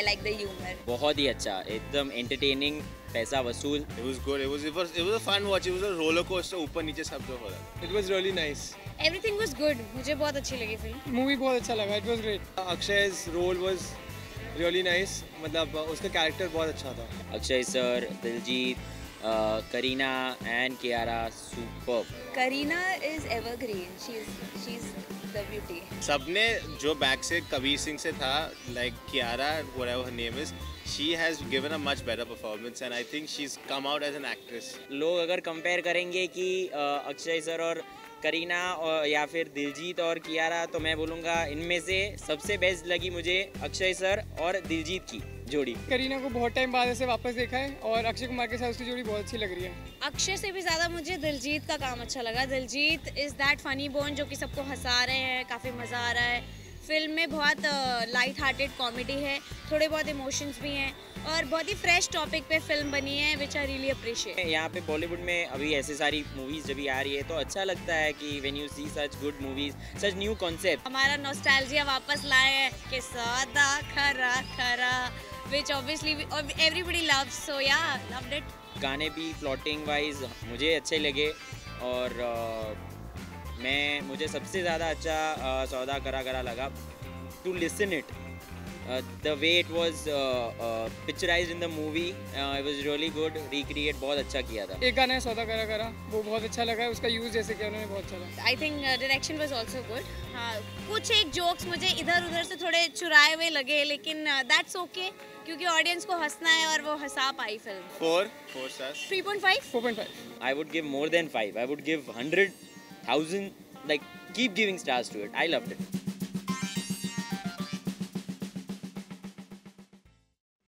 like the humor. बहुत ही अच्छा, एकदम entertaining, पैसा वसूल. It was good. It was a fun watch. It was a roller coaster. ऊपर नीचे सब जो हो रहा. It was really nice. Everything was good. मुझे बहुत अच्छी लगी फिल्म. Movie बहुत अच्छा लगा. It was great. Akshay's role was really nice. मतलब उसका character बहुत अच्छा था. Akshay sir, Diljit, Kareena and Kiara superb. Kareena is evergreen. She's the beauty. सबने जो बैक से कबीर सिंह से था, like Kiara, whatever her name is, she has given a much better performance and I think she's come out as an actress. लोग अगर compare करेंगे कि Akshay sir और करीना और या फिर दिलजीत और कियारा, तो मैं बोलूँगा इनमें से सबसे बेस्ट लगी मुझे अक्षय सर और दिलजीत की जोड़ी. करीना को बहुत टाइम बाद ऐसे वापस देखा है और अक्षय कुमार के साथ उसकी जोड़ी बहुत अच्छी लग रही है. अक्षय से भी ज़्यादा मुझे दिलजीत का काम अच्छा लगा. Diljit is that funny bone जो कि सबको हंसा रहे हैं. काफ़ी मज़ा आ रहा है. फिल्म में बहुत लाइट हार्टेड कॉमेडी है, थोड़े बहुत इमोशंस भी हैं और बहुत ही फ्रेश टॉपिक पे फिल्म बनी है विच आई रियली अप्रिशिएट. यहाँ पे बॉलीवुड में अभी ऐसे सारी मूवीज़ जब भी आ रही है तो अच्छा लगता है कि when you see such good movies, such new concept. हमारा नॉस्टैल्जिया वापस लाए हैं कि सादा खरा खरा which obviously everybody loves, so yeah loved it. गाने भी प्लॉटिंग वाइज मुझे अच्छे लगे और मुझे सबसे ज़्यादा अच्छा सौदा करा करा लगा to listen it. The way it was picturised in the movie, it was really good. Recreate बहुत अच्छा किया था. एक गाना है सौदा करा करा, वो बहुत अच्छा लगा है. उसका यूज़ जैसे किया उन्होंने बहुत अच्छा लगा. I think direction was also good. हाँ, कुछ एक जोक्स मुझे इधर उधर से थोड़े चुराए हुए लगे, लेकिन दैट्स ओके क्योंकि ऑडियंस को हंसना है और वो हंसा पाई film. 4 stars. 3.5. 4.5. I would give more than 5. I would give 100,000. Like, keep giving stars to it. I loved it.